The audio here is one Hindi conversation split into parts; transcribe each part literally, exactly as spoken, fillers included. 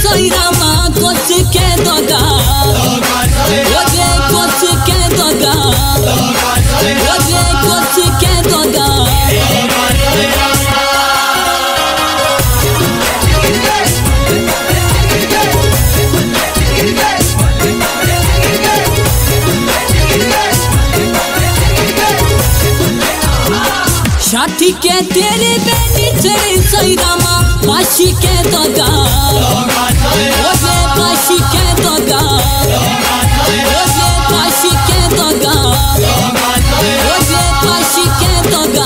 सोई रामा कुछ के दोगा ओजे कुछ के दोगा ओजे कुछ के दोगा साथी के तेरे बेनी चढ़े सोई रामा पाशी के दोगा ओजे पाशी के दोगा ओजे पाशी के दोगा ओजे पाशी के दोगा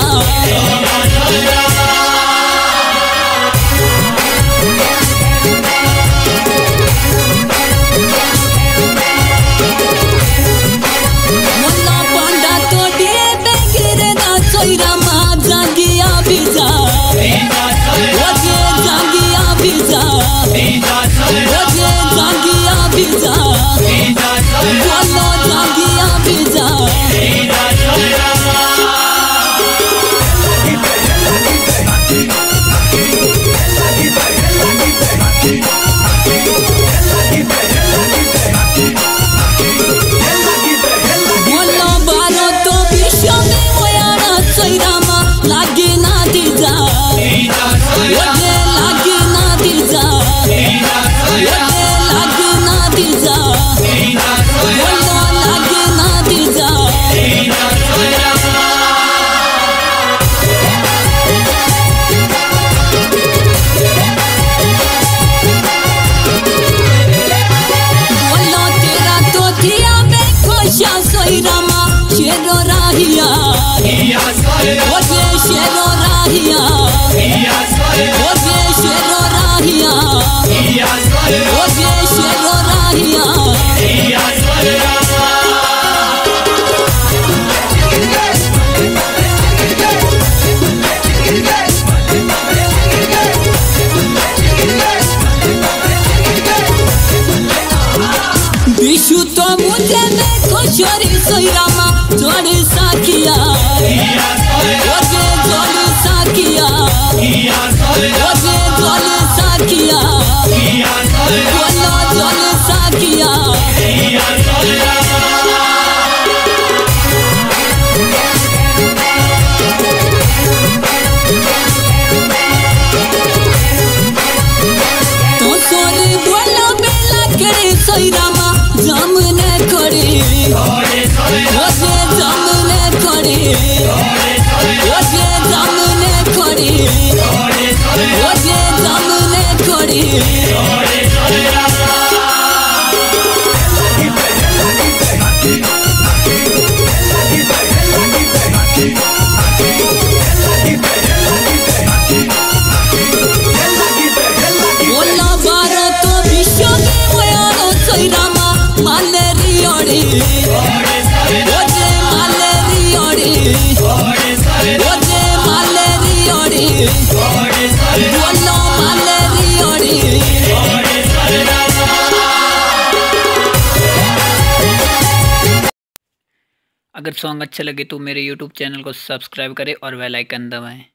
मुन्ना पांडा तो दिए बेगिरे ना सोई रामा जागिया बिजा ओजे जागिया बिजा ओजे जागिया बिजा बोलो जागिया बिजा बोलो बारो तो विश्व में होयाना सोई रामा लागे ना दीजा ओजे लागे ना दीजा ओजे लागे ना दीजा बोलो लागे ना दीजा बोलो तेरा तो दिया में खुशियां सोई रामा शेरो राहिया ओजे शेरो राहिया ओजे शेरो राहिया ओजे शेरो राहिया विशु तो मुझे में खुशोरी सोई रामा जोड़ साकिया ओजे जोड़ साकिया ओजे जोड़ साकिया बोलो जोड़ साकिया तो सोरी बोलो बेला करे सोई रामा जामने करे ओजे जामने करे ओजे जामने करे ओजे जामने करे बोला बारो तो विश्व में होयानो सोई रामा मालेरियोड़ी ओजे मालेरियोड़ी ओजे मालेरियोड़ी बोलो मालेरियोड़ी अगर सॉन्ग अच्छा लगे तो मेरे यूट्यूब चैनल को सब्सक्राइब करें और बेल आइकन दबाएं।